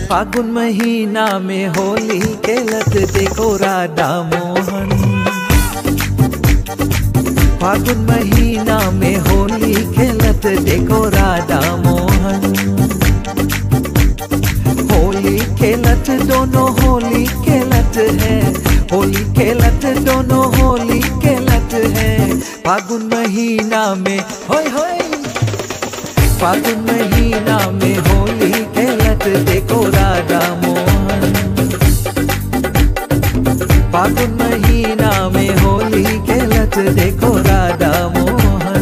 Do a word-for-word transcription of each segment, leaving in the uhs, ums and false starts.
फागुन महीना में होली खेलत देखो राधा मोहन। फागुन महीना में होली खेलत देखो राधा मोहन। होली खेलत दोनों होली खेलत है, होली खेलत दोनों होली खेलत है। फागुन महीना में होय होय, फागुन महीना में होली खेलत देखो राधा मोहन। फागुन महीना में होली खेलत देखो राधा मोहन।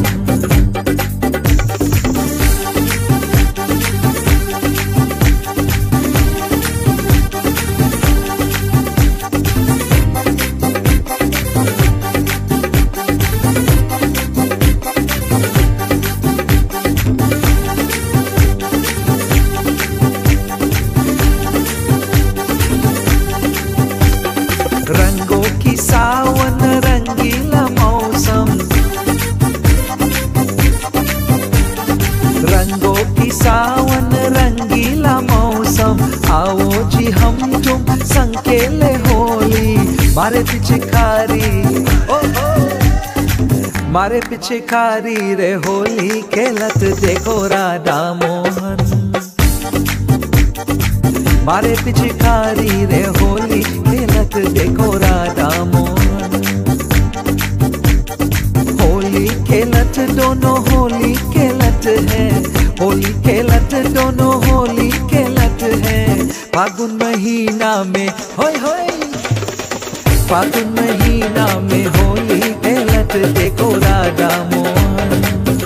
रंगों की सावन रंगीला मौसम, रंगों की सावन रंगीला मौसम। आओ जी हम तुम संग खेले होली, मारे पिचकारी ओ ओ, मारे पिचकारी रे होली खेलत देखो राधा मोहन। मारे पिचकारी रे होली खेलत देखो राधा मोहन। होली खेलत दोनों होली खेलत है, होली खेलत दोनों होली खेलत है। फागुन महीना में होय होय, फागुन महीना में होली खेलत देखो राधा मोहन।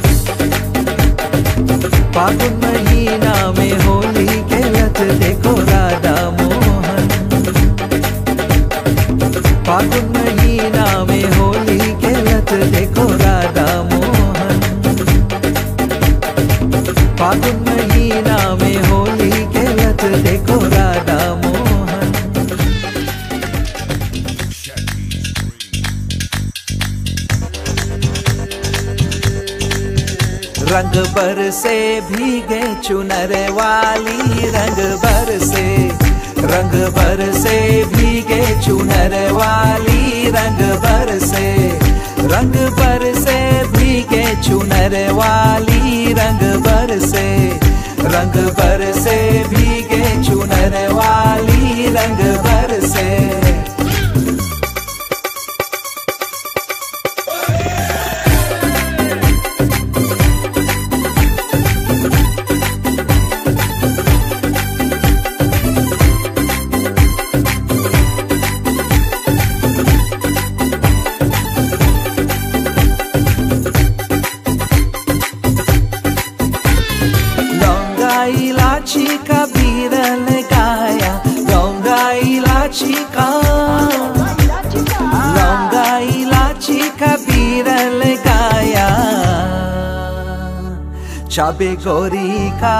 फागुन महीना में होली खेलत देखो राधा मोहन। फागुन महीना में होली खेलत देखो राधा मोहन। फागुन महीना में होली खेलत देखो राधा मोहन। रंग बरसे भीगे चुनर वाली, रंग बरसे, रंग बरसे भीगे चुनर वाली, रंग बरसे, रंग बरसे भीगे चुनर वाली, रंग बरसे, रंग बरसे भीगे चुनर वाली, रंग बरसे। इलाची का बीर लगाया, लौंगा इलाची का, लौंगा इलाची का बीर लगाया। चाबे गोरी का,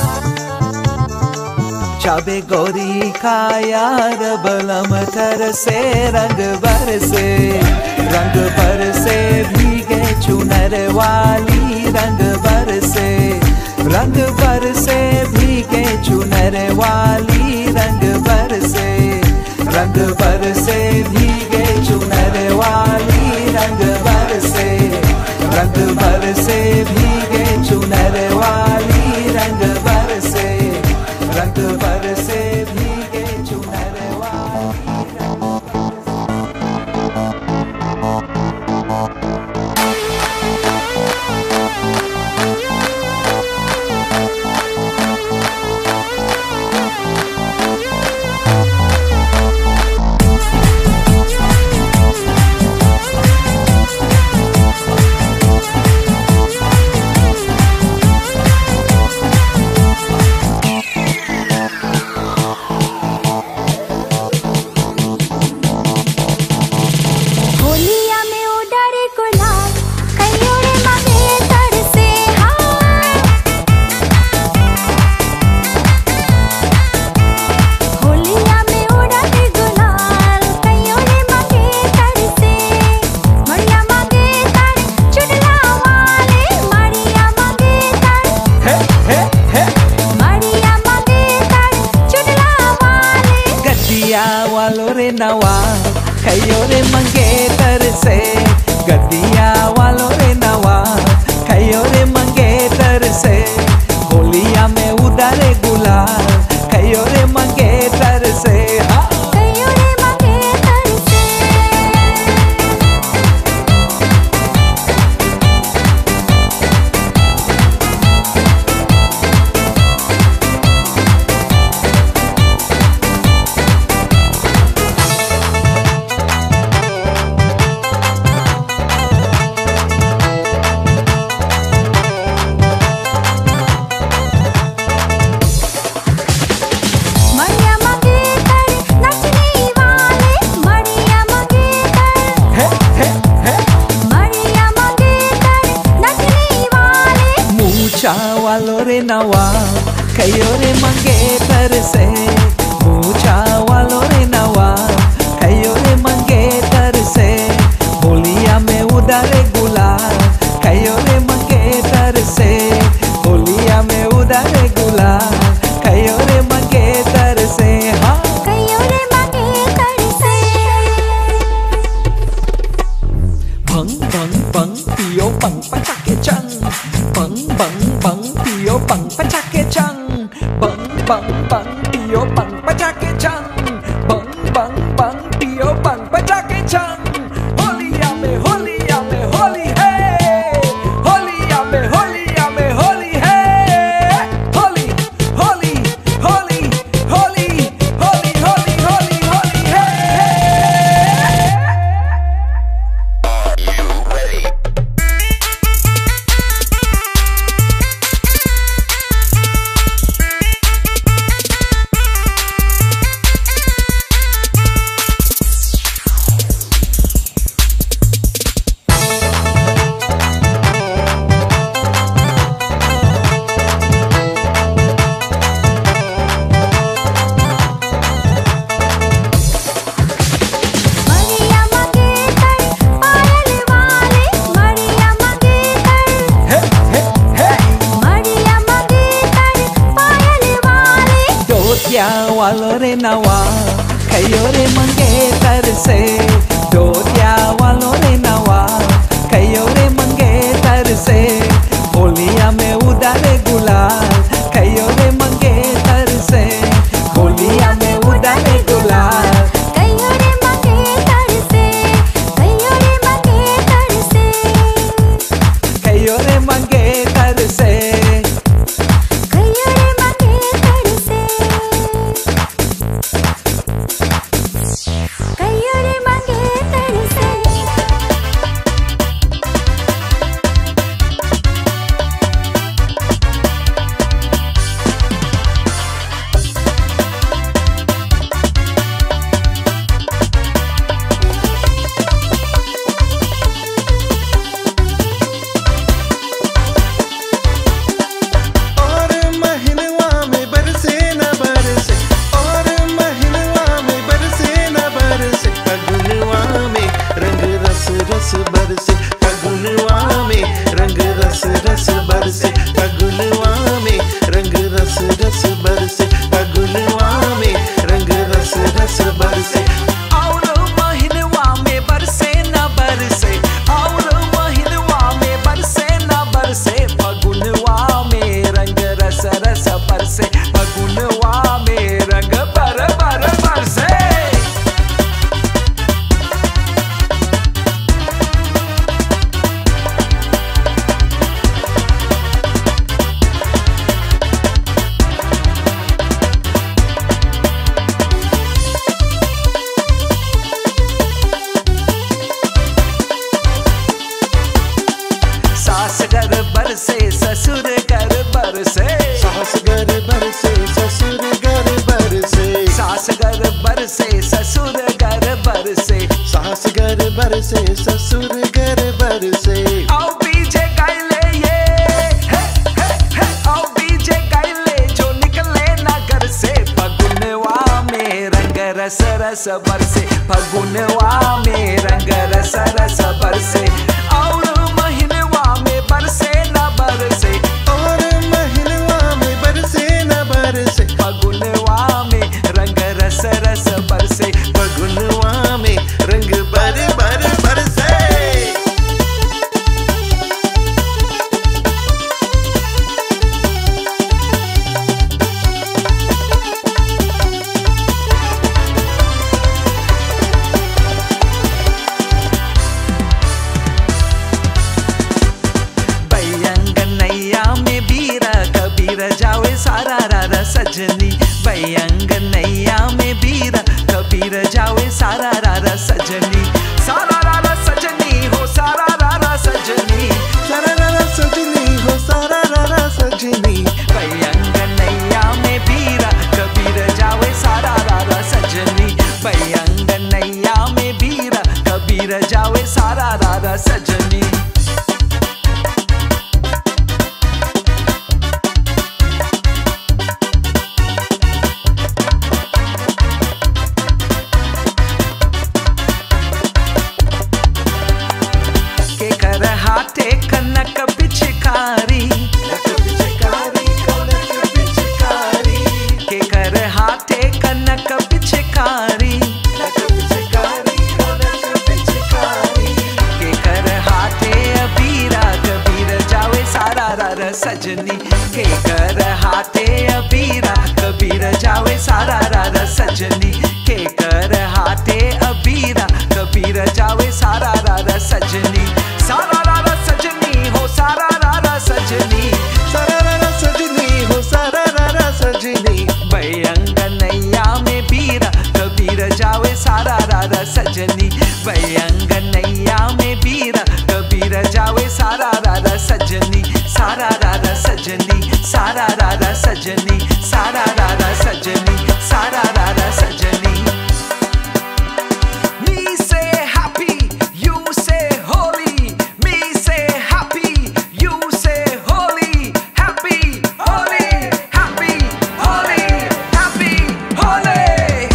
चाबे गोरी का यार बलम तर से रंग बरसे, रंग बरसे भीगे चुनर वाली, रंग बरसे, रंग बरसे भीगे चुनर वाली, रंग बरसे, रंग बरसे भीगे चुनर वाली, रंग बरसे, रंग बरसे भीगे चुनर वाली, रंग बरसे, रंग बरसे भीगे चुनर वाली। मूछा वालों रे नवा कयो रे मंगेतर से मूछा वालों रे नवा कयो रे मंगेतर से होलिया में उड़ारे गुलाल कयो रे मंगेतर से होलिया में उड़ारे गुलाल कयो रे मंगेतर से हाँ कयो रे मंगेतर से भंग भंग भंग पियो भंग पचाके चंग भंग भंग भंग पियो भंग पचाके चंग भंग भंग भंग पियो भंग पचाके चंग भंग भंग भंग पियो भंग पचाके चंग होलिया में होलिया में होली है होलिया में होलिया में होली है होली होली होली होली होली होली होली होली है मरिया मंगेतर पायल वाले मरिया मंगेतर मरिया मंगेतर पायल वाले डोटिया वालों रे नवा कयो रे मंगेतर से डोटिया वालों रे नवा कयो रे मंगेतर से होलिया में उड़ारे गुलाल कयो रे मंगेतर से होलिया में उड़ारे गुलाल कयो रे मंगेतर से कयो रे मंगेतर से कयो रे मंगेतर से कयो रे मंगेतर से कयो रे मंगेतर से और महीनवा में बरसे न बरसे और महीनवा में बरसे न बरसे फगुनवा में रंग रस रस बरसे फगुनवा में रंग रस रस बरसे फगुनवा में रंग रस रस बरसे फगुनवा में रंग रस रस बरसे और महीनवा में बरसे न बरसे और महीनवा में बरसे न बरसे फगुनवा में रंग रस रस बरसे फगुनवा में रंग बर बर बरसे सास घर बरसे ससुर घर बरसे सास घर बरसे ससुर घर बरसे सास घर बरसे ससुर घर बरसे सास घर बरसे ससुर घर बरसे आओ पीछे गाइले ये हे हे हे आओ पीछे गाइले जो निकले ना घर से फगुनवा में रंग रस रस बरसे फगुनवा में रंग रस रस बरसे और महीनवा में बरसे न बरसे और महीनवा में बरसे न बरसे फगुनवा में रंग रस रस बरसे फगुनवा में रंग बर बर बरसे हाथे कनक पिचकारी, के कर हाथे कनक पिचकारी, के कर हाथे अबीरा कबीर जावे सारा रार सजनी, के कर हाथे अबीरा कबीर जावे सारा रार सजनी, के कर हाथे अबीरा कबीर जावे सारा रार सजनी, सारा रार सजनी हो सारा रार सजनी, सारा रारा सजनी हो सारा रारा सजनी, बयंग नैया में बीरा कबीर जावे सारा रार सजनी, बयंग नैया में बीरा कबीर जावे सारा रार सजनी, सारा रार सजनी, सारा रार सजनी, सारा रार सजनी, सारा रार सजनी। Me say happy, you say holy, me say happy, you say holy, happy, holy, happy, holy, happy, holy।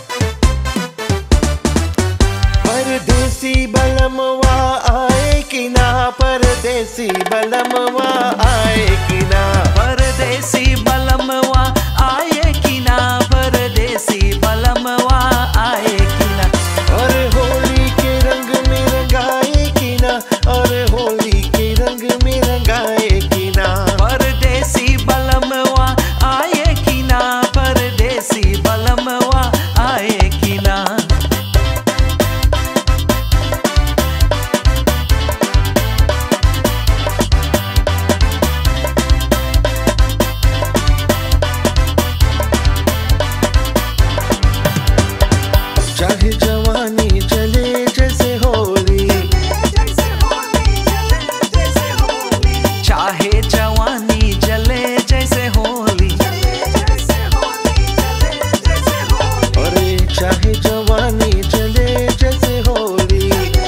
परदेसी बलमवा आए कि ना, परदेसी बलमवा आए कि ना, परदेसी बलमवा आए कि ना, परदेसी बलमवा आए कि ना, और होली के रंग में रंगाए कि ना, और होली के रंग में रंगाए कि ना, परदेसी बलमवा आए कि ना, परदेसी बलमवा आए कि ना। चाहे जवानी चले जैसे होली, चाहे जवानी जले जैसे होली, अरे चाहे जवानी चले जैसे होली,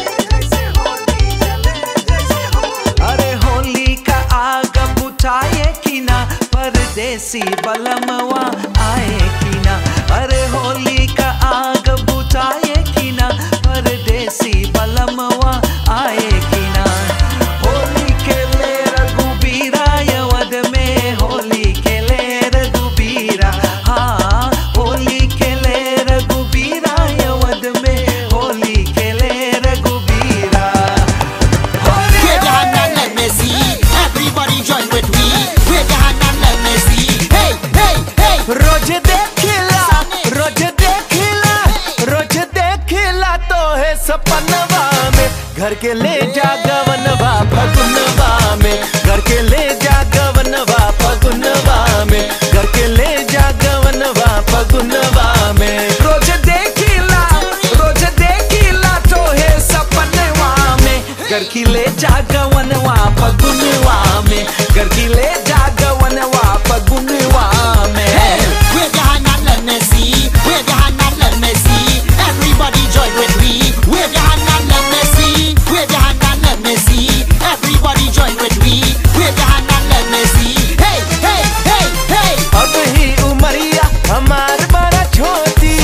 अरे होली का आग बुझाए कि ना, परदेसी बलमवा आए कि ना, अरे होली का आग बुझाए कि ना, परदेसी बलमवा आए कि ना। होली के ले रघुबीरा यवद में, होली के ले रघुबीरा, हाँ होली के ले रघुबीरा यवद में, होली के ले रघुबीरा। Holi Wave your hand and let me see. Everybody join with me. Wave your hand and let me see. Hey, hey, hey. रोज देखिला, रोज देखिला, रोज देखिला तो है सपनवा में, घर के ले जा गवनवा फगुनवा में, घर के ले जा गवनवा फगुनवा में, घर के ले जा गवनवा फगुनवा में। रोज देखिला, रोज देखिला तो है सपनवा में, घर की ले जा गवनवा फगुनवा में, घर की ले जा गवनवा फगुनवा में। Wave your hand and let me see. Wave your hand and let me see. Everybody join with me. Wave your hand and let me see. Wave your hand and let me see. Everybody join with me. Wave your hand and let me see. Hey, hey, hey, hey. अब ही उमरिया हमार बड़ा छोटी,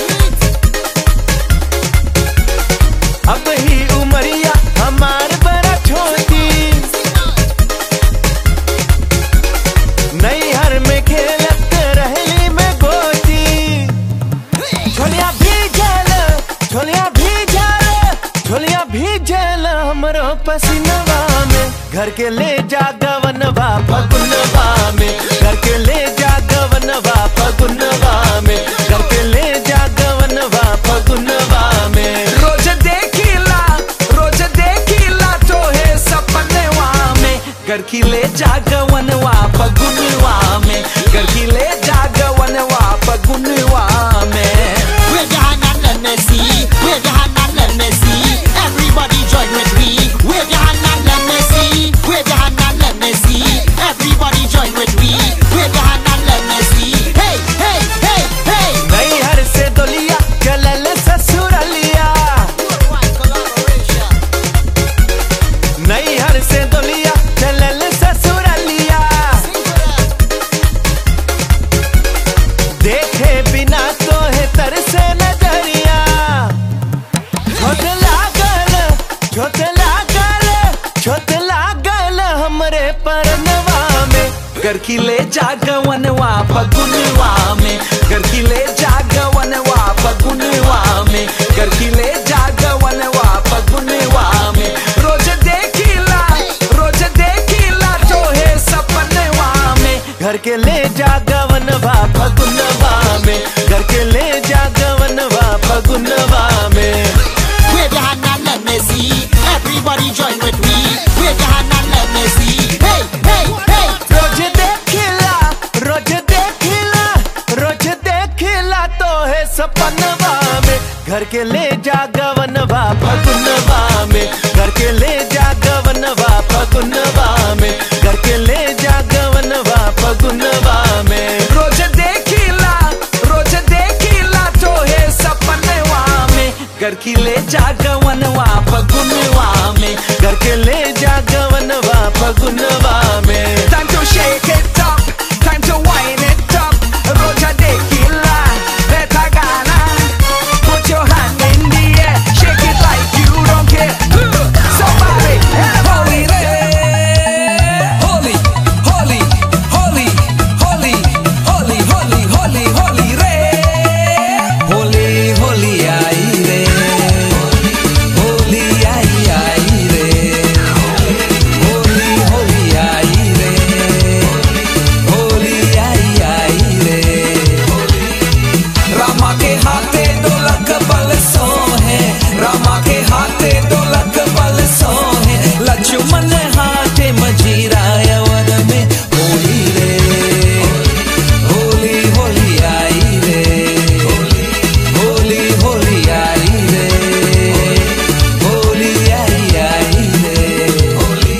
अब ही उमरिया हमार बड़ा छोटी, नैहर में खेलत रहली में गोटी, छोलिया भीजल, छोलिया भीजल, छोलिया भीजल हमरो पसीनवा में, घर के ले जा गवनवा फगुनवा में, घर के ले जा गवनवा फगुनवा में, घर के ले जा गवनवा फगुनवा में। रोज देखिला, रोज देखिला तो है सपनवा में, घर की ले जा गवनवा फगुनवा में, घर की ले जा गवनवा फगुनवा में। Wave your hand and let me see. Wave your hand and let me see. Everybody join with me. Wave your hand and let me see. Wave your hand and let me see. Everybody join with me. Wave your hand and let me see. Hey, hey, hey, hey. नैहर से दोलिया चलल ससुरलिया, नैहर से दोलिया चलल ससुरलिया, घर की ले जागवनवा फगुनवा में, घर की ले जागवनवा फगुनवा में, घर की ले जागवनवा फगुनवा में। रोज देखिला रोज देखिला तो है सपनवा में, घर के ले जागवनवा फगुनवा में, घर के ले जागवनवा फगुनवा में। Wave your hand and let me see. Everybody join with me. Wave your hand and let me see. Hey, hey, hey. रोज देखिला रोज देखिला रोज देखिला तो है सपनवा में, घर के ले जागवनवा फगुनवा में, घर के ले जागवनवा फगुनवा में, घर के ले जागवनवा फगुनवा में। रोज देखिला रोज देखिला तो है सपनवा में, घर की ले जागवनवा फगुनवा में, घर के ले जागवनवा फगुनवा में। Time to shake it up, time to wind it up. Roja dekila, beta gana. Put your hand in the air, shake it like you don't care. Somebody, holy holy, holy, holy, holy, holy, holy, holy, holy re, holy, holy ai re, holy ai ai re, holy holy ai re, holy ai ai re। रामा के हाथे ढोलक बल सो है, रामा के हाथे ढोलक बल सो है, लक्ष्मण हाथे मजीरा वन में होली रे, होली होली आई रे, होली होली आई रे, होली आई आई रे, Holi.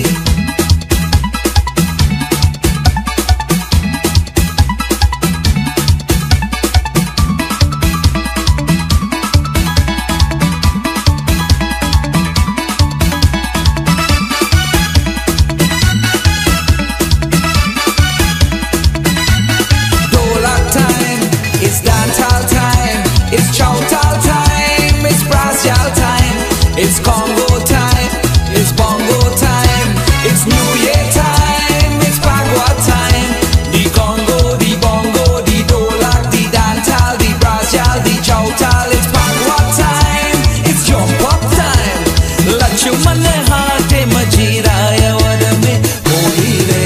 Dolak time, it's dancehall time, it's chowtal time, it's brassjal time, it's Congo time, it's bongo time, it's New Year time, it's Bagua time. The Congo, the bongo, the dolak, the dancehall, the brassjal, the chowtal, it's Bagua time, it's jump up time. Lakshman haate majira wan mein holi re,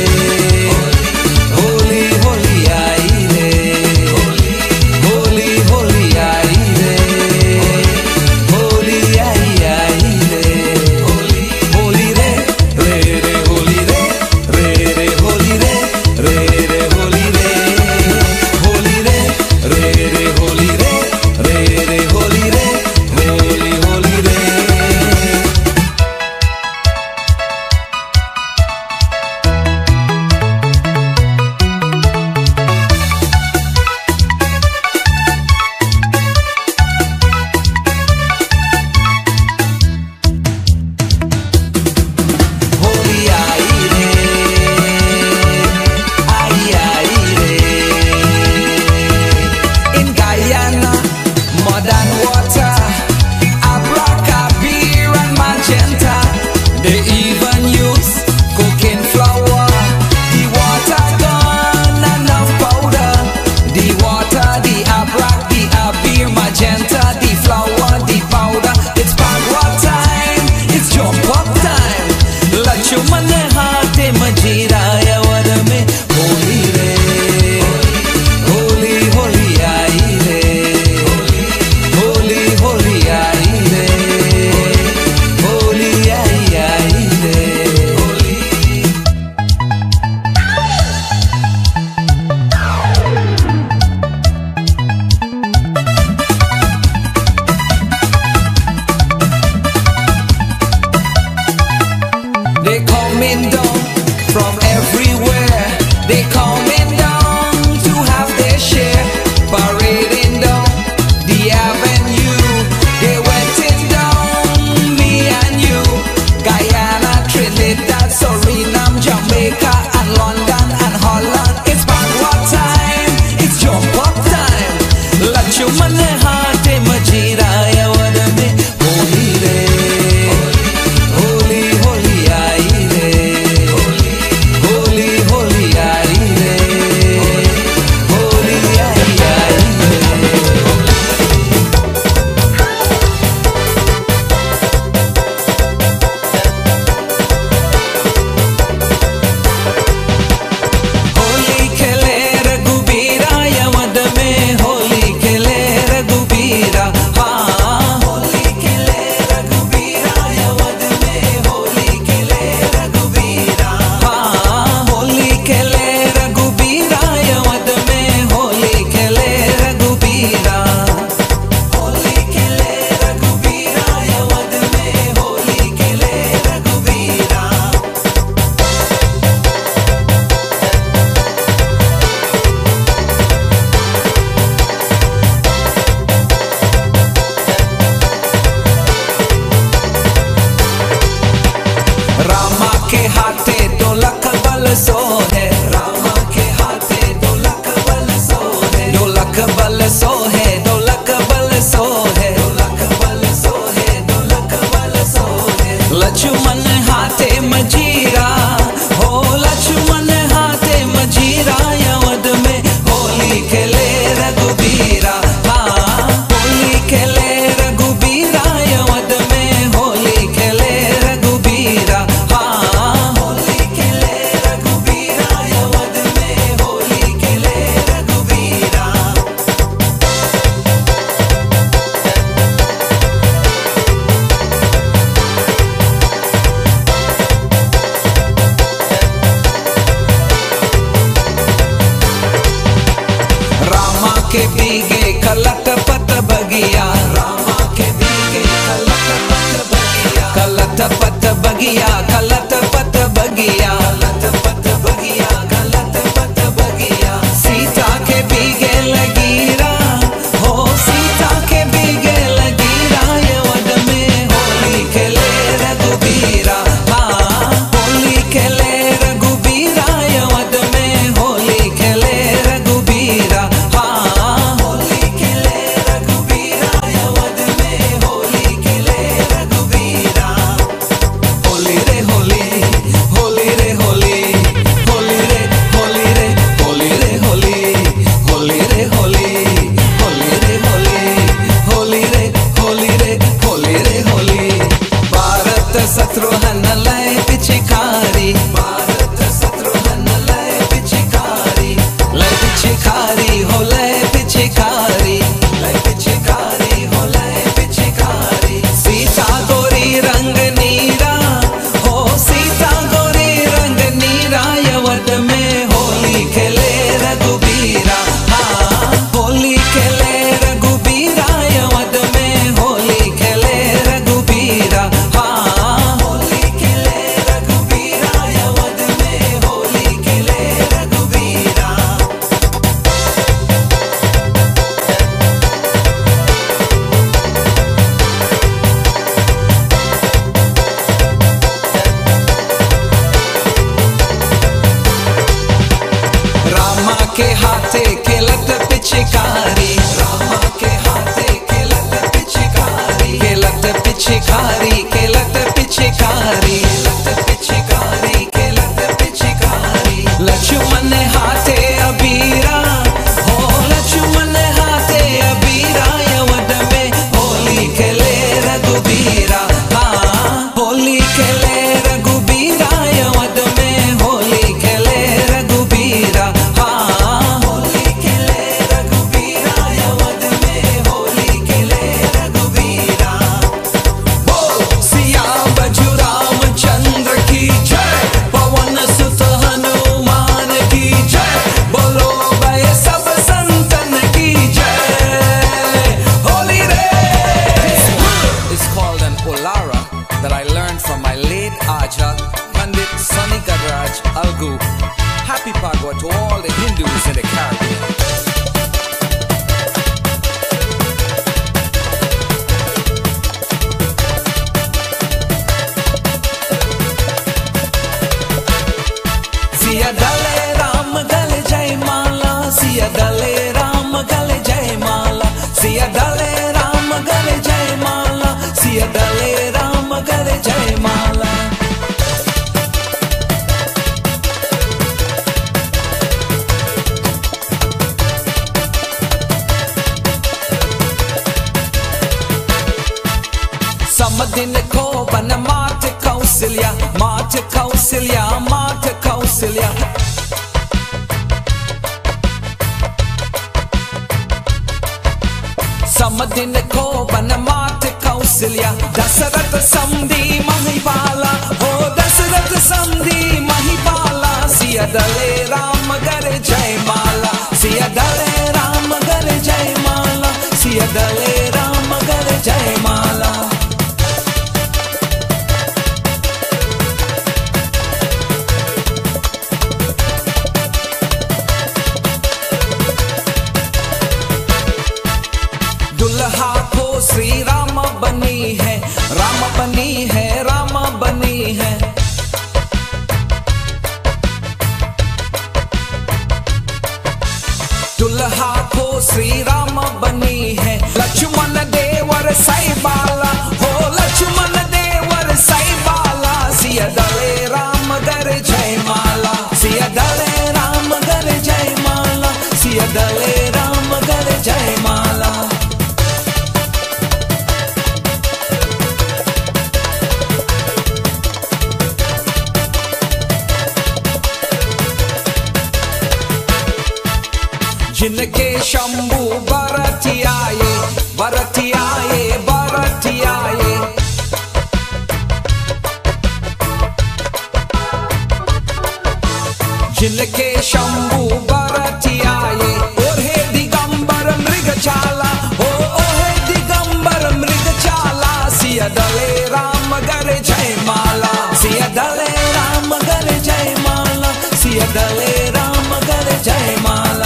holy holy ai re, holy holy ai re, holy ai ai re, holy re re re holy re re re holy re re re holy re, holy re re re holy re re re holy re, holy holy re। Holy ai re, ai ai re. In Guyana, mud and water, abraca, beer and magenta. They even use cooking flour. The water gone enough powder. The water, the abrac, the beer, magenta, the flour, the powder. It's Bagua time, it's jump up time. Lakshman haate majira wan mein holi re, holy holy ai re, holy holy ai re, holy ai ai re, holy। They coming down from everywhere. They coming down to have their share. Parading down the avenue. They wetting down me and you. Guyana, Trinidad, Suriname, Jamaica, and London and Holland. It's Bagua time. It's jump up time. Lakshman haate majira wan mein holi re, holy holy ai re, holy holy ai के हाथे दो लख बल सो है, रामा के हाथे दो लख बल सो है, दो लख बल सो है, दो लख बल सो है, दो लख बल सो है, दो लख बल सो है। लक्ष्मण हाथे मजीरा हो, लक्ष्मण हाथे मजीरा, यवद में होली खेले रघुबीरा, हाँ होली खेले रघुबीरा, यवद में होली खेले रघुबीरा, हाँ होली खेले रघुबीरा, यवद में होली खेले रघुबीरा। रामा के बीगे कलट पत बगिया, रामा के बीगे कलट पत बगिया, कलट पत बगिया, कलट पत बगिया, कलट पत बगिया, कलट पत बगिया। सीता के बीगे लगीरा हो, सीता के बीगे लगीरा, यवद में होली खेले रघुबीरा, हाँ होली खेले रघुबीरा, यवद में होली खेले रघुबीरा, हाँ होली खेले रघुबीरा, यवद में होली खेले रघुबीरा। होली रे होली, होली रे होली, होली रे होली रे, होली रे होली, होली रे होली, होली रे होली, होली रे होली रे, होली रे होली। भारत शत्रुघ्न लय पिचकारी, भारत शत्रुघ्न लय पिचकारी, लय पिचकारी हो, लय पिचकारी, लय पिचकारी हो, लय पिचकारी। सीता गोरी रंग नीरा हो, सीता गोरी रंग नीरा, यवद में होली खेले रघुबीरा, हाँ होली खेले रघुबीरा, यवद में होली खेले रघुबीरा, हाँ होली खेले रघुबीरा, यवद में होली खेले रघुबीरा। रामा के हाथे केलत पिचकारी, रामा के हाथे केलत पिचकारी, केलत पिचकारी, केलत पिचकारी, केलत पिचकारी, केलत पिचकारी। लक्ष्मण हाथे अबीरा हो, लक्ष्मण हाथे अबीरा, यवद में होली खेले रघुबीरा, हाँ होली खेले रघुबीरा, यवद में होली खेले रघुबीरा, हाँ होली खेले रघुबीरा, यवद में होली खेले रघुबीरा। बोल सिया बजू रामचंद्र की जय, पवन सुत हनुमान की जय, बोलो भय सब संतन की जय। होली रे is called an Olara that I learned from my late Aja Pandit Sunny Gadraj Algu. Happy Pagwa to all the Hindus in the Caribbean. सिया दले राम गले जय माला, सिया दले राम गले जय माला, सिया दले राम गले जय माला, सिया दले राम गले जय माला। समदिन को बन मात कौशल्या, मात कौशल्या, मात कौशल्या। समदिन को बन मात कौशल्या, दशरथ समधी महिपाला हो, दशरथ समधी महिपाला। सिया दले राम गले जय माला, सिया दले राम गले जय माला, सिया दले राम गले जय माला। दुल्हा को श्री राम बनी है, राम बनी है, राम बनी है। सई बाला हो लक्ष्मण देवर सई बाला सिया दले राम गर जय माला सिया दले राम गर जय माला सिया दले राम गर जय माला जिनके शंभु बरतियाए बरतियाए बरतियाए जिनके शंभु बरतियाए ओहे दिगंबर मृगशाला ओ ओहे दिगंबर मृगशाला सिया दले राम गर जय माला सिया दले राम गर जय माला सिया दले राम गर जय माला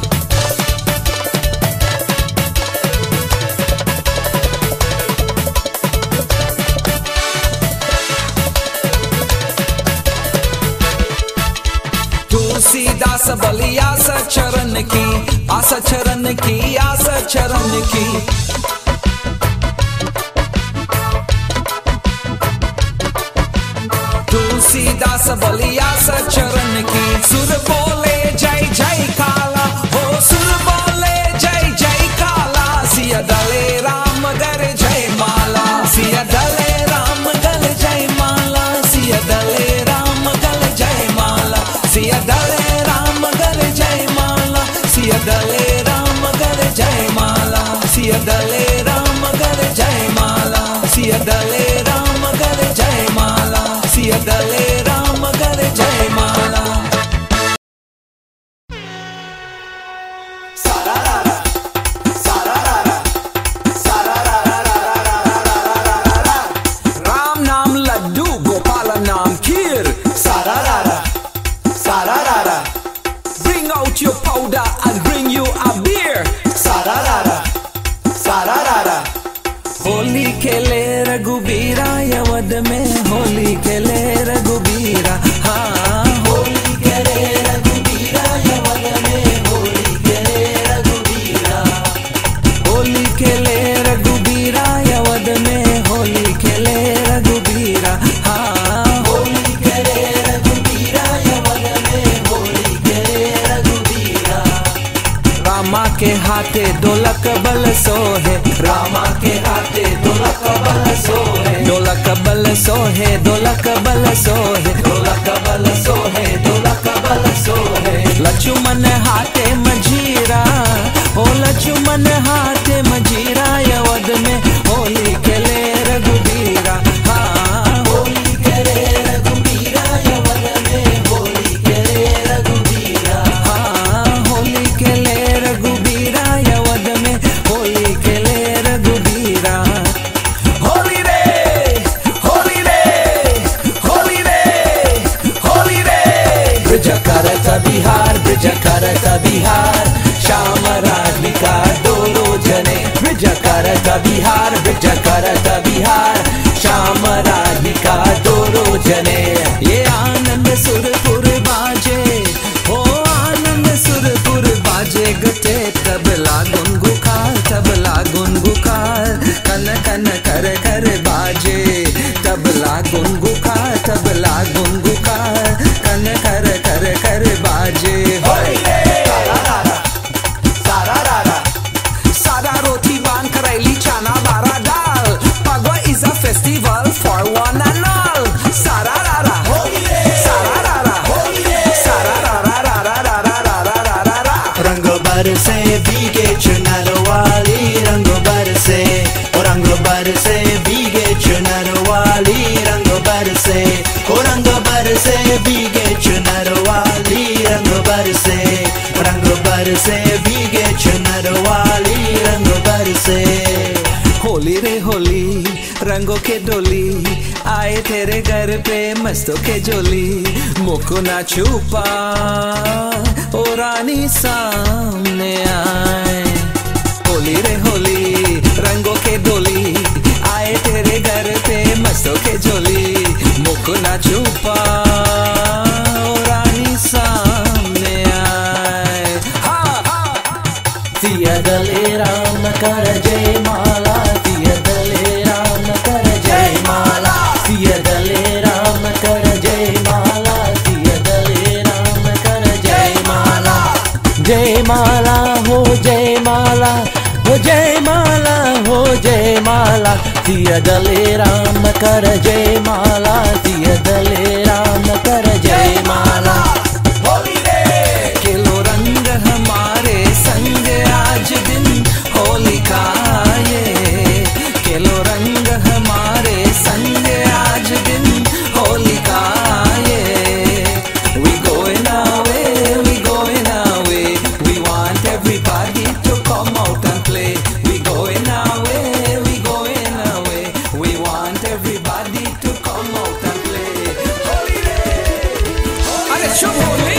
तुलसीदास बलि आस चरण की आस चरण की आस चरण की तुलसीदास बलि आस चरण की सुर बोले जय जय काला हो सुर बोले जय जय काला सिया दले राम गर जय माला सिया दले राम गर जय माला सिया दले राम गर जय माला सिया दले राम गर जय माला सिया दले राम गर जय माला सिया दले राम गर जय माला सिया दले राम गर जय माला सिया दले राम गर जय माला राम नाम लड्डू गोपाल नाम खीर bring out your powder and bring you a beer Holi खेले रघुबीरा यवद में होली खेले रघुबीरा हाँ होली खेले रघुबीरा यवद में होली खेले रघुबीरा होली खेले रघुबीरा यवद में होली खेले रघुबीरा हाँ होली खेले रघुबीरा यवद में होली खेले रघुबीरा रामा के हाथे ढोलक बल सोहे रामा के हाथे ढोलक बल सोहे ढोलक बल सोहे ढोलक बल सोहे ढोलक बल सोहे ढोलक बल सोहे लक्ष्मण हाथे मजीरा ओ लक्ष्मण हाथे मजीरा यवद में होली खेले रघुबीरा हाँ होली खेले रघुबीरा यवद में होली खेले रघुबीरा हाँ होली खेले रघुबीरा यवद में होली खेले रघुबीरा होली रे होली रे होली रे होली रे ब्रज करत बिहार ब्रज करत बिहार श्याम राधिका दोनों जने ब्रज करत बिहार ब्रज करत बिहार श्याम राधिका दोनों जने ये आनंद सुरपुर बाजे हो आनंद सुरपुर बाजे गटे तबला गुनगुकार तबला गुनगुकार कन कन कर कर बाजे तबला गुनगुकार तबला गुनगुकार कन कर कर कर बाजे सारा रोटी बान करेली चना बारा दाल पगवा is a festival for one and all सारा रारा सारा रारा सारा रारा रारा रारा रारा रारा रंग बरसे भीगे चुनर वाली रंग बरसे ओ रंग बरसे भीगे चुनर वाली रंग बरसे ओ रंग बरसे भीगे चुनर वाली रंग बरसे रंग बरसे भीगे चुनर वाली रंग बरसे होली रे होली रंगों के डोली आए तेरे घर पे मस्तों के जोली मुको ना छुपा ओ रानी सामने आए होली रे होली रंगों के डोली आए तेरे घर पे मस्तों के जोली मुको ना छुपा ओ रानी सामने आए हाँ हाँ सिया दले राम कर जय माला सिया माला हो जय माला हो जय माला हो जय माला सिया दले राम कर जय माला सिया दले राम कर जय माला खेलो रंग हमारे संग आज दिन होली का ये खेलो रंग हमारे संग आज दिन होली का ये we going away we going away we want everybody to come out and play we going away we going away we want everybody to come out and play holiday अरे शुभ Holi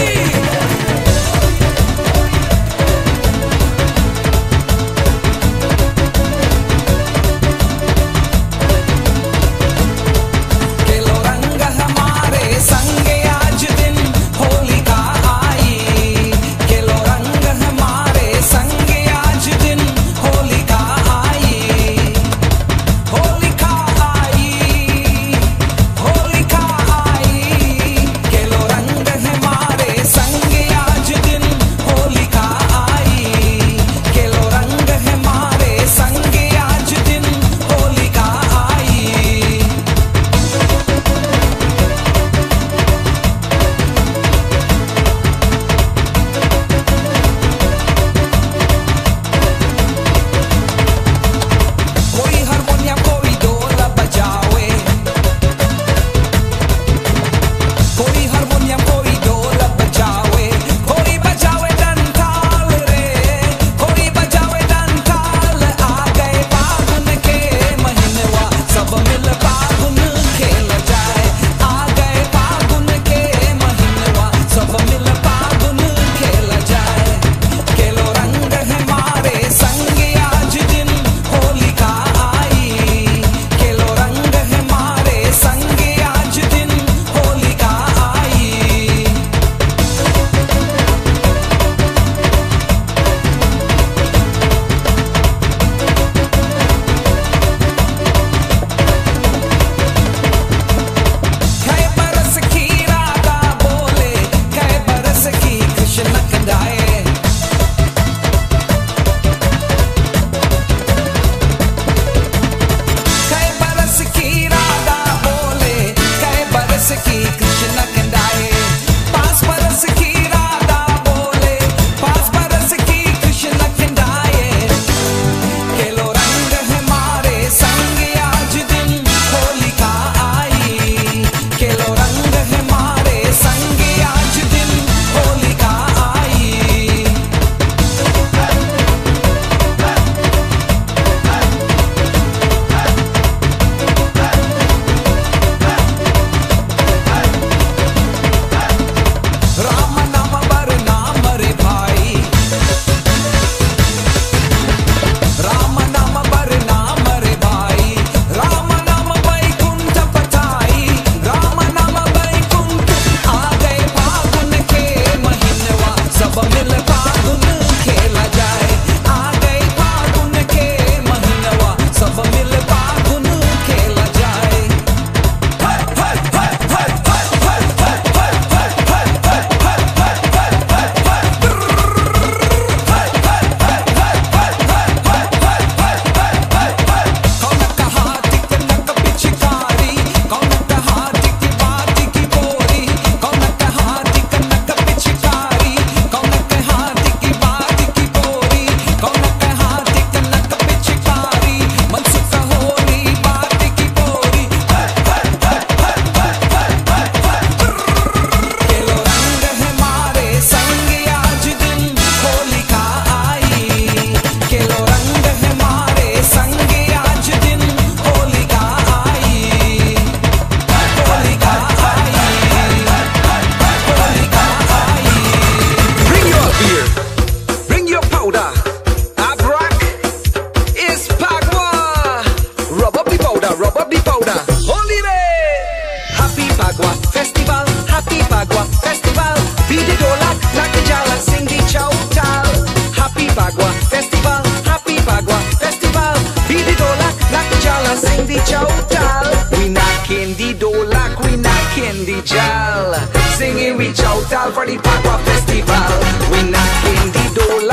Singing we chow tal for the Pagua Festival. We knocking the door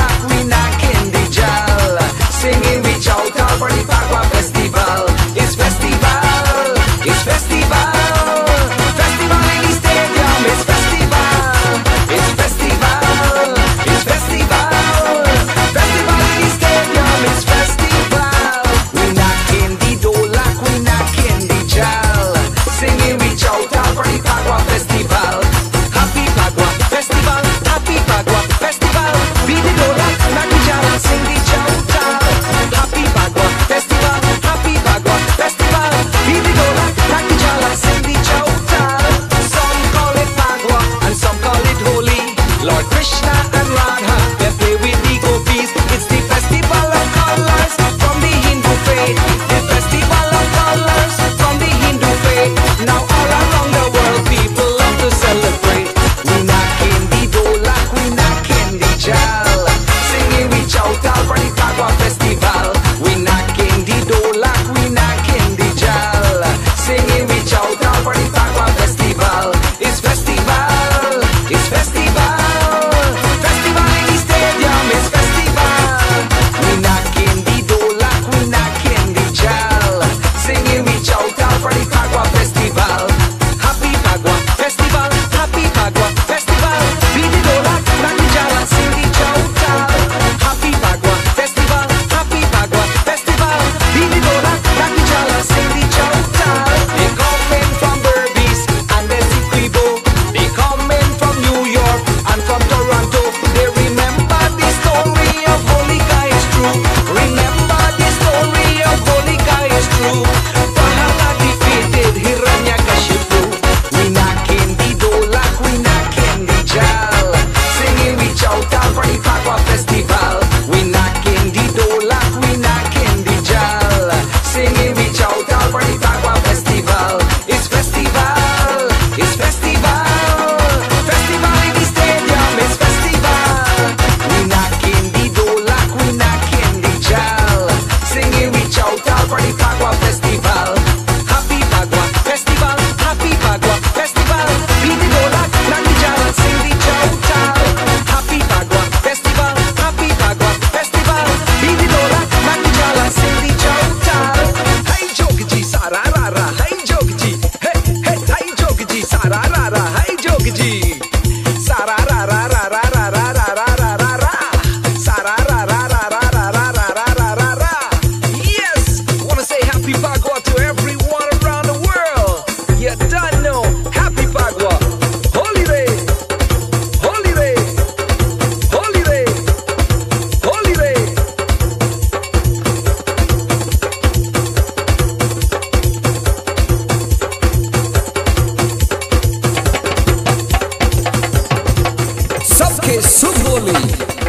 के शुभ होली।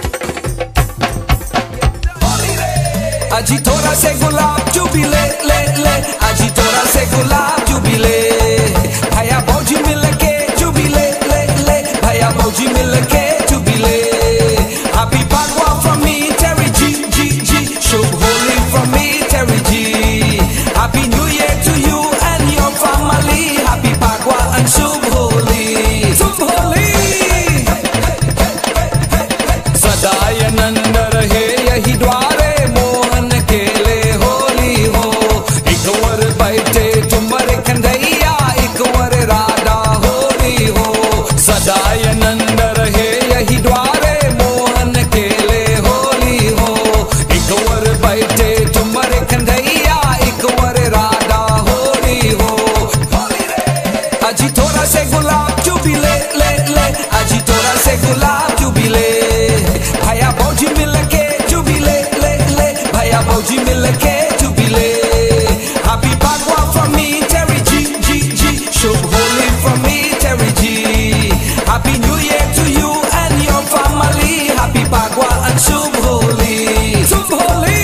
अजी थोड़ा से गुलाब chubby ले ले ले, अजी थोड़ा से गुलाब चुबी ले, भैया भौजी मिल के चुबी ले ले ले, भैया भौजी मिल के चुबी ले। Happy Pagwa from me, Terry G G G, शुभ Holi from me, Terry G. Happy New Year to you and your family, Happy Pagwa and शुभ होली, शुभ होली। सदा आनंद रहे यही द्वारे, मोहन केले होली हो। एक वर बैठे तुम्हारे कन्हैया, एक वर राधा होली हो। सदा आनंद रहे यही द्वारे, मोहन केले होली हो। एक वर बैठे तुम्हारे कन्हैया, एक वर राधा होली हो। अजी थोड़ा से गुलाब चुबी ले ले ले, अजी थोड़ा से गुलाब चुबी ले, भैया भौजी मिल के चुबी ले ले ले, भैया भौजी मिल के चुबी ले। Happy Pagwa from me, Terry G G G, शुभ Holi from me, Terry G. Happy New Year to you and your family, Happy Pagwa and शुभ होली, शुभ होली।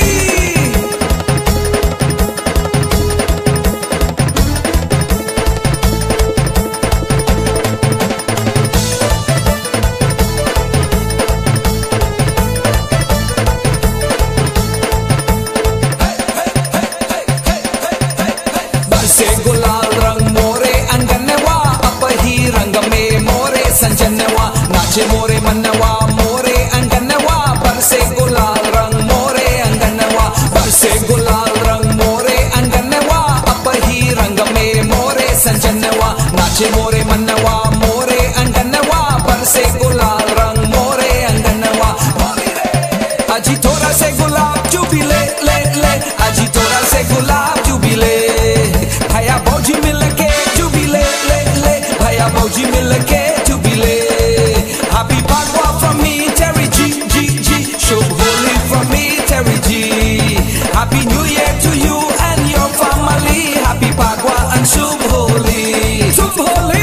बरसे गुलाल रंग मोरे अंगनवा, अपही रंग में मोरे संजनवा, नाचे मोरे मनवा मोरे अंगनवा। बरसे गुलाल रंग मोरे अंगनवा, बरसे गुलाल रंग मोरे अंगनवा, अपही रंग में मोरे संजनवा, नाचे मोरे मनवा मोरे अंगनवा। बरसे गुलाल रंग मोरे अंगनवा। अजी थोड़ा से गुलाब चुबी ले ले ले, अजी थोड़ा से गुलाब चुबी ले, भैया भौजी मिल के चुबी ले ले ले, भैया भौजी मिल के चुबी ले। Happy Pagwa from me, Terry G G G, शुभ Holi from me, Terry G. Happy New Year to you and your family, Happy Pagwa and शुभ होली, शुभ होली।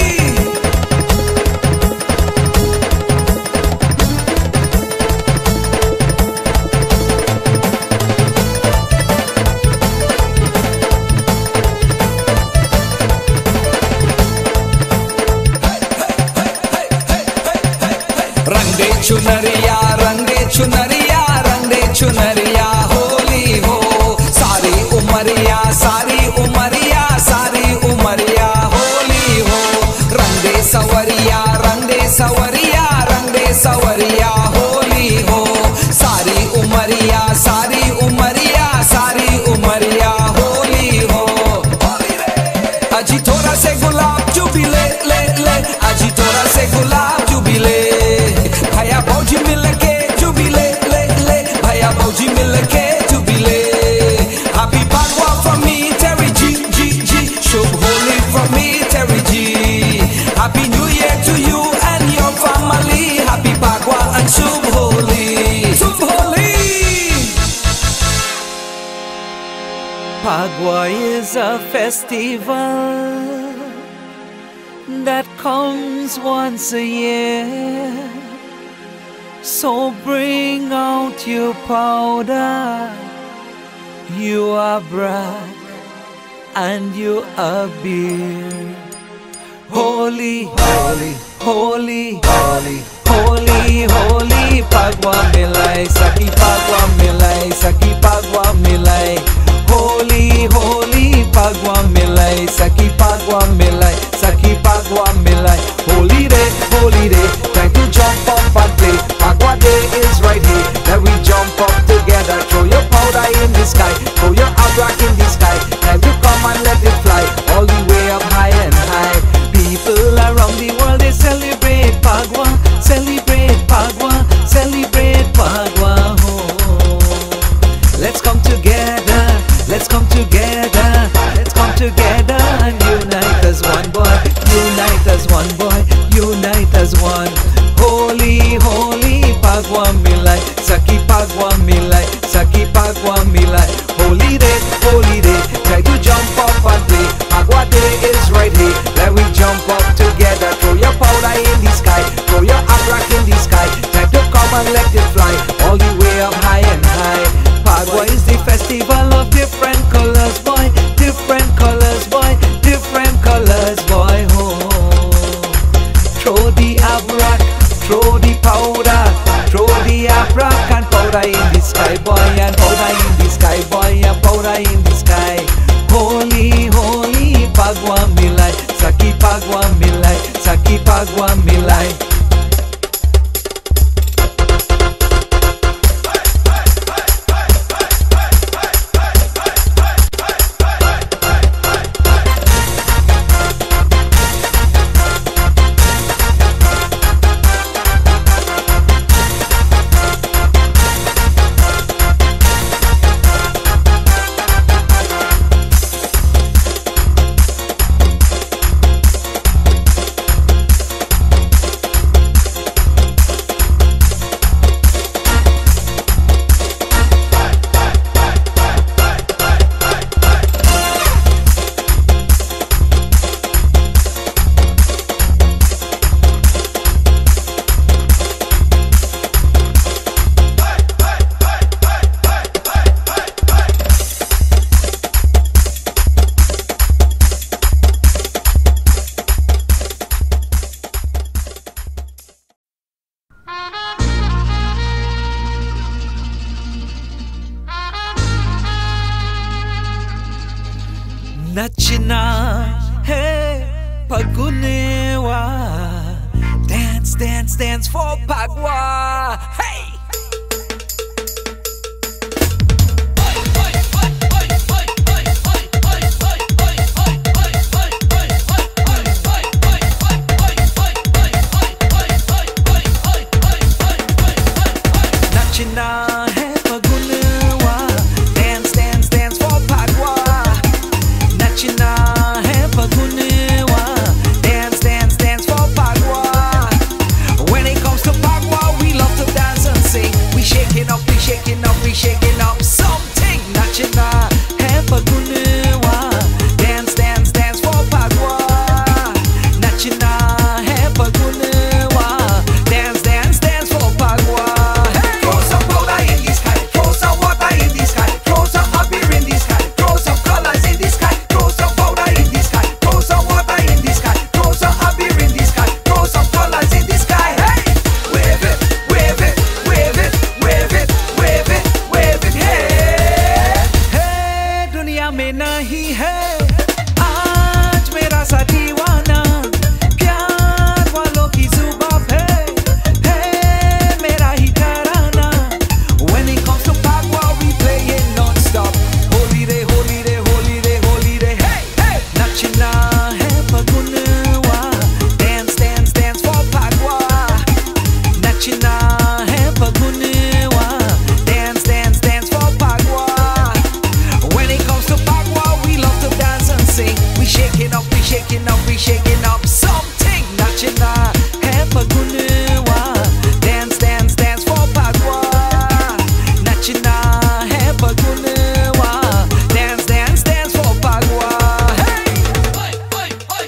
रंगे चुनरिया रंगे चुनरिया रंगे चुनरिया होली हो। सारी उमरिया सारी उमरिया सारी उमरिया होली हो। रंगे सवरिया रंगे सवरिया रंगे सवरिया होली हो। सारी उमरिया सारी उमरिया सारी उमरिया होली हो। अजी थोड़ा से गुलाब चुबी ले ले ले, अजी थोड़ा से गुलाब चुबी ले, भैया भौजी मिल के चुबी ले ले ले, भैया भौजी मिल के चुबी ले। Happy Pagwa from me, Terry G G G, शुभ Holi from me, Terry G. Happy New Year to you and your family, Happy Pagwa and शुभ होली, शुभ Holi. Pagwa is a festival that comes once a year, so bring out your powder, you are black and you are beer. Holy, holy, holy, holy, holy, holy, Pagwa milai, saki Pagwa milai, saki Pagwa milai. Holy, holy, Pagwa milai, saki Pagwa milai, saki Pagwa milai. Holy day, holy day, time to jump up and play. Pagwa day is right here, that we jump up together. Throw your powder in the sky, throw your outback in the sky. Time to come and let it fly, all the way up high and high. People around the world, they celebrate Pagwa, celebrate Pagwa, celebrate Pagwa. Oh. Let's come together, let's come together, let's come together and unite as one boy, unite as one boy, unite as one. Holy, holy, Pagwa milai, saki Pagwa milai, saki Pagwa milai. Holy day, holy day, try to jump up and play. Pagwa day is right here, let we jump up together. Throw your powder in the sky, throw your outback in the sky. throw the powder, throw the African powder in the sky, boy, and powder in the sky, boy, and powder in the sky. Holy, holy, pagwa milai, saki pagwa milai, saki pagwa milai. Nachina, hey, Pagunewa. Dance, dance, dance for Pagwa. Hey! Nachina, hey, Pagunewa. Dance, dance, dance for Pagwa. Nachina, hey, Pagunewa. Dance, dance, dance for Pagwa. When it comes to Pagwa, we love to dance and sing. We shaking up, we shaking up, we shaking up something. Nachina, hey, Pagunewa. Dance, dance, dance for Pagwa. Nachina, hey, Pagunewa. Dance, dance, dance for Pagwa. Hey! Throw some powder in the sky, throw some water in the sky, throw some beer in the sky, throw some colors in the sky, throw some powder in the sky, throw some water in the sky, throw some beer in the sky, throw some colors in the sky. Hey! Wave it, wave it, wave it, wave it, wave it, wave it. Hey! Hey, दुनिया में नहीं है आज मेरा सा दीवाना, प्यार वालों की जुबां पे है मेरा ही तराना. When it comes to Pagwa, we play it non-stop. Holy day, holy day, holy day, holy day. Hey, hey! Nachina, hey, Pagunewa. Dance, dance, dance for Pagwa. Nachina, hey, Pagunewa. Dance, dance, dance for Pagwa. When it comes to Pagwa, we love to dance and sing. We shaking up, we shaking up, we shaking up something. Nachina, hey, Pagunewa. Dance, dance, dance for Pagwa. Nachina, hey, Pagunewa. Dance, dance, dance for Pagwa. Hey!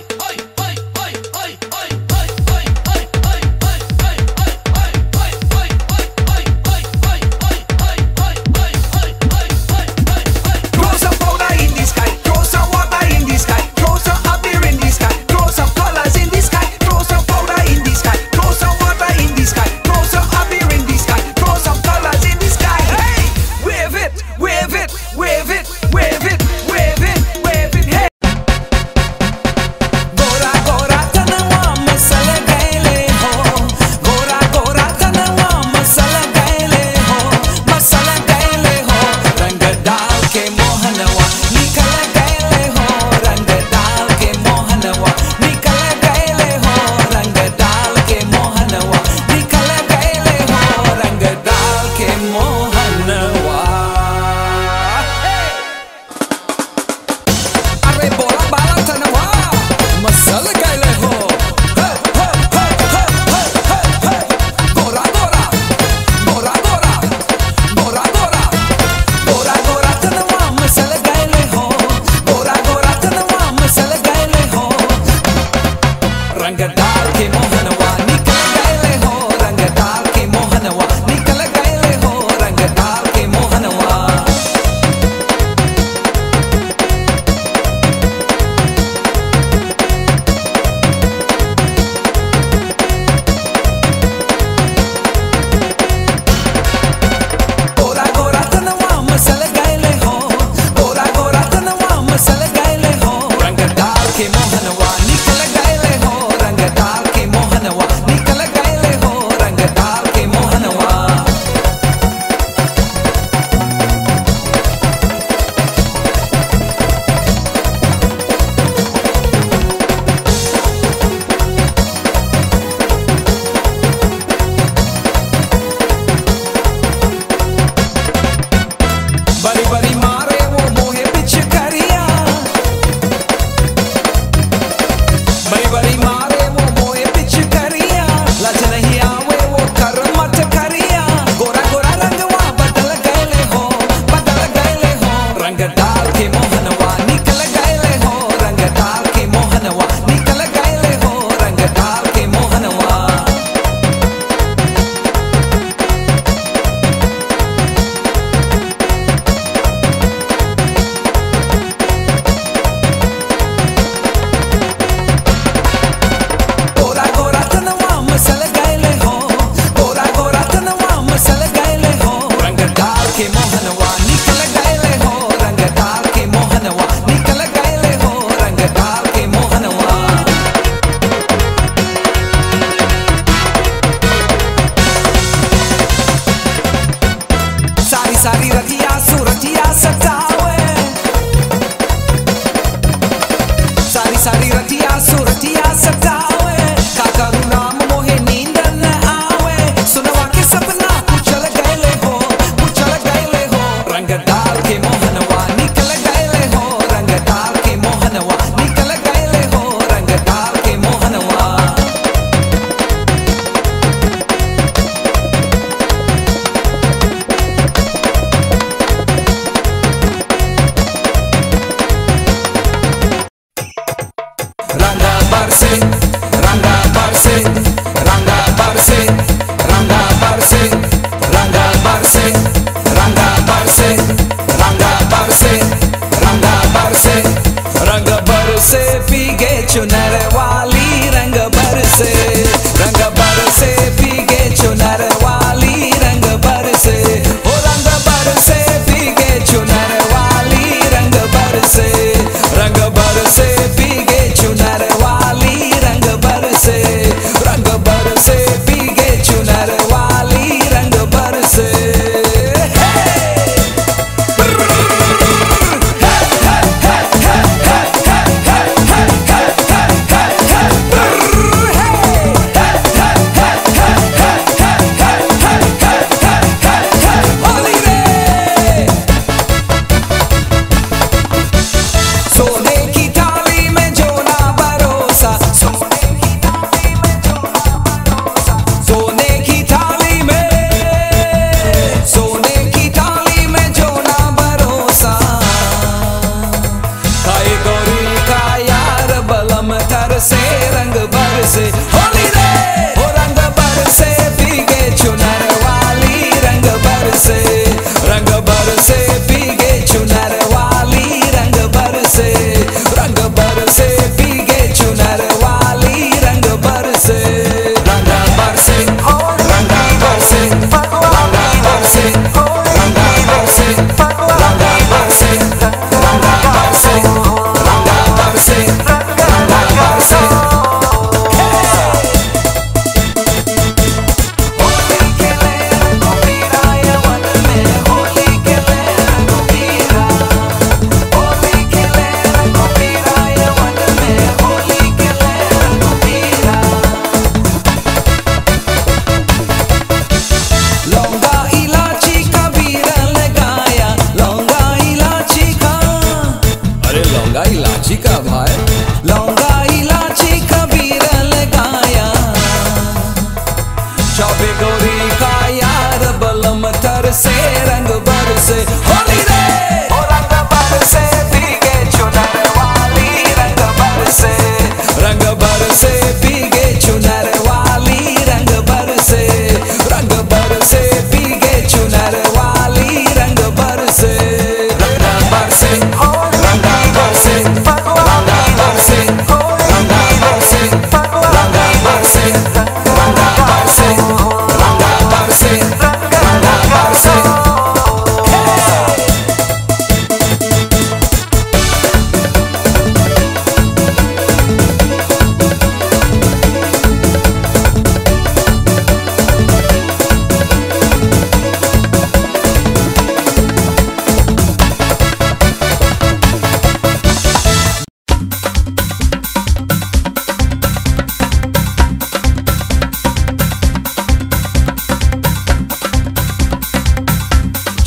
Throw some powder in the sky, throw some water in the sky, throw some beer in the sky, throw some colors in the sky, throw some powder in the sky, throw some water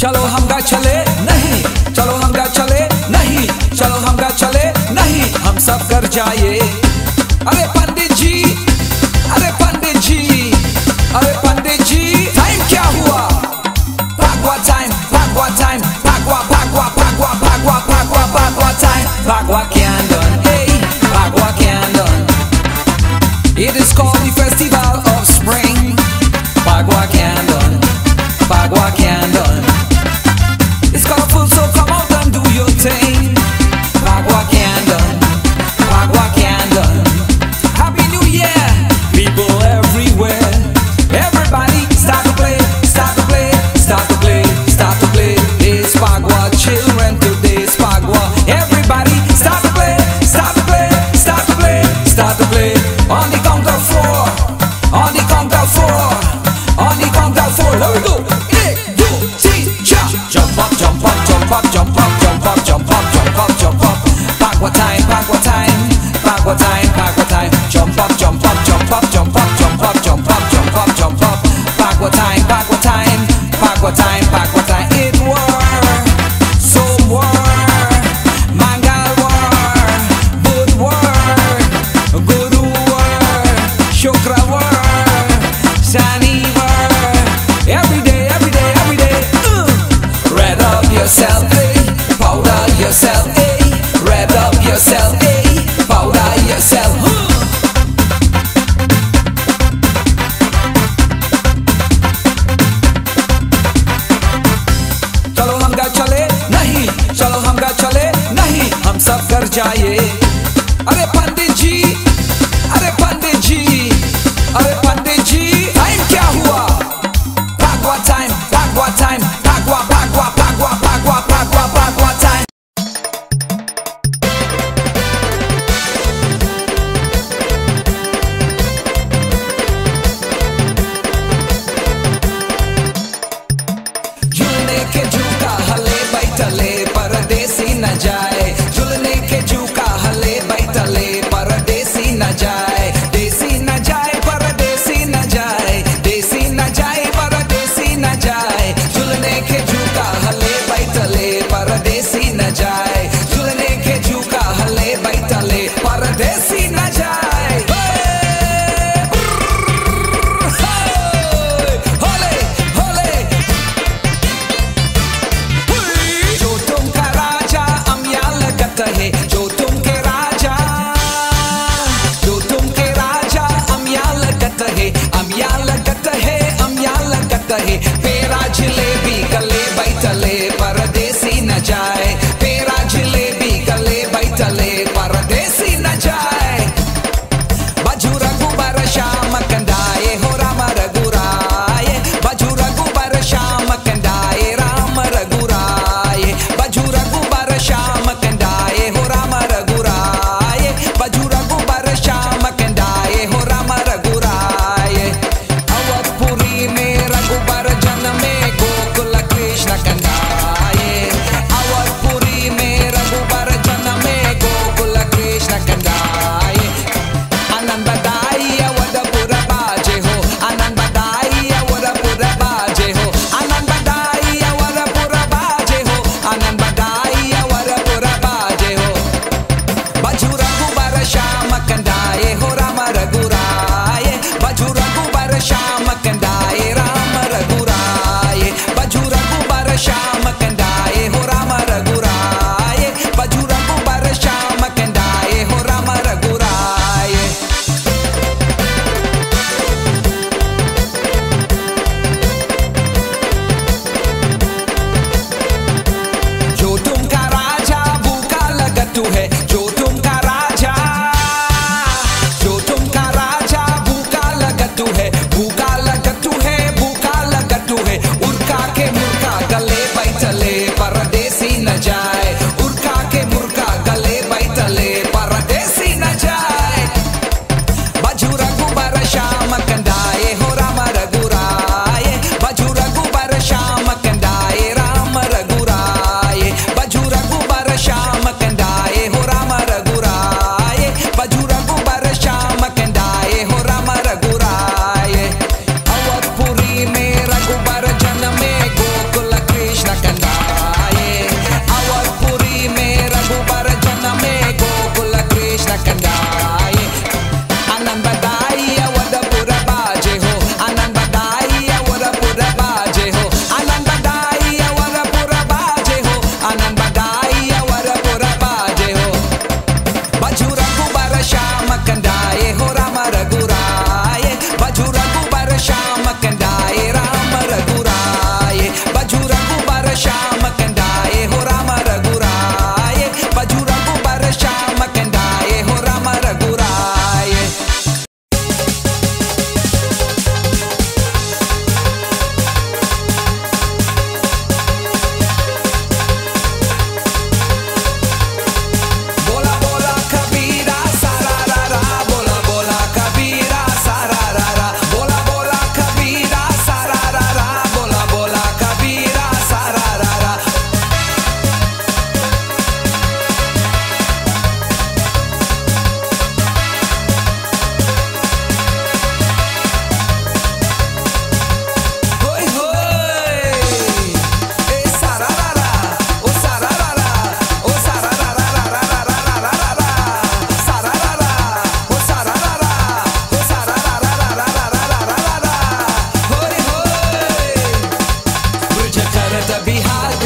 चलो हम गा चले नहीं, चलो हम गा चले नहीं, चलो हम गा चले नहीं, हम सब कर जाए। अरे पंडित जी, अरे पंडित जी, अरे पंडित जी, टाइम क्या हुआ? भागवा टाइम, भागवा टाइम, भागवा भागवा भागवा भागवा भागवा भागवा टाइम, भागवा can't done, hey, भागवा can't done. It is called the festival of spring. Bagua can't done, Bagua can't done. It's colorful, so come out and do your thing. Bagua can't done, Bagua can't done. Happy New Year, people everywhere. Everybody start to play, start to play, start to play, start to play. It's Bagua children today, it's Bagua. Everybody start to play, start to play, start to play, start to play. On the count of four, on the count of four, on the count of four. Here we go. One, two, three, jump, jump up, jump up, jump up, jump up, jump up, jump up, jump up, jump up. Bagua time, Bagua time, Bagua time, Bagua time. Jump up, jump up, jump up, jump up, jump up, jump up, jump up, jump up. Bagua time, Bagua time, Bagua time, Bagua time. It war, so war, mangal war, good war, guru war, shukra war, shani war. Every day, every day, every day. Uh. Red up yourself, eh? Powder yourself, eh? Red up yourself, eh? Powder yourself. Uh. चलो हम गा चले नहीं, चलो हम गा चले नहीं, हम सब कर जाए। अरे पंडित जी, अरे पंडित जी, अरे पंडित जी, टाइम क्या हुआ? भागवा टाइम, भागवा टाइम, भागवा भागवा भागवा भागवा भागवा भागवा टाइम। झूलने के झूका हले बैठले परदेसी न जाए, झूलने के झूका हले बैठले परदेसी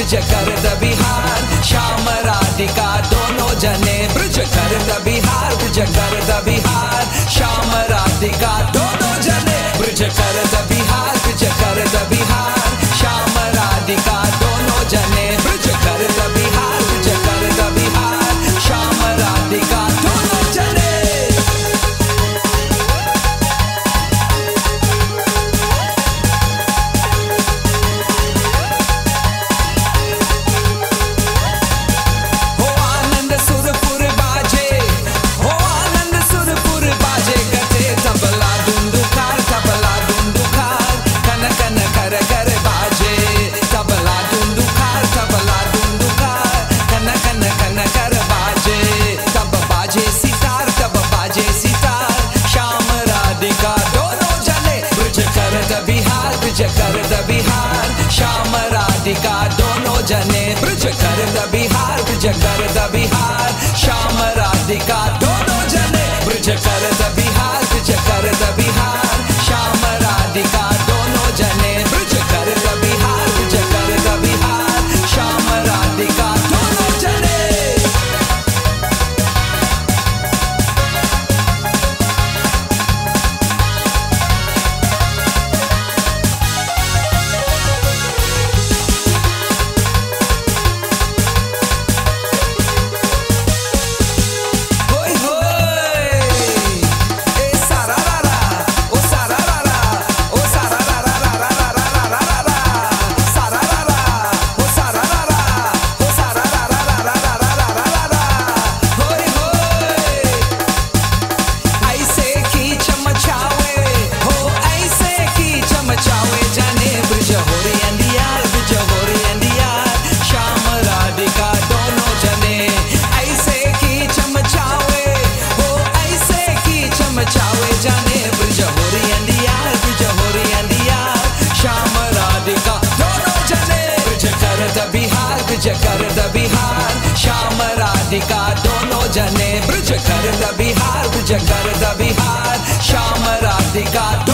ब्रिज कर द बिहार श्याम राधिका दोनों जने ब्रिज कर द बिहार ब्रिज कर द बिहार श्याम राधिका दोनों जने ब्रिज कर द बिहार ब्रिज कर द बिहार श्याम राधिका दोनों जने ब्रिज कर द बिहार ब्रिज कर द बिहार श्याम राधिका दोनों जने ब्रिज कर द बिहार श्याम राधिका दोनों जने ब्रिज कर द बिहार ब्रिज कर द बिहार श्याम राधिका दोनों जने ब्रिज कर द बिहार ब्रिज कर द बिहार श्याम राधिका दोनों जने ब्रिज कर द बिहार ब्रिज कर द बिहार श्याम राधिका दोनों जने ब्रिज कर द बिहार श्याम राधिका दोनों जने ब्रिज कर द बिहार ब्रिज कर द बिहार श्याम राधिका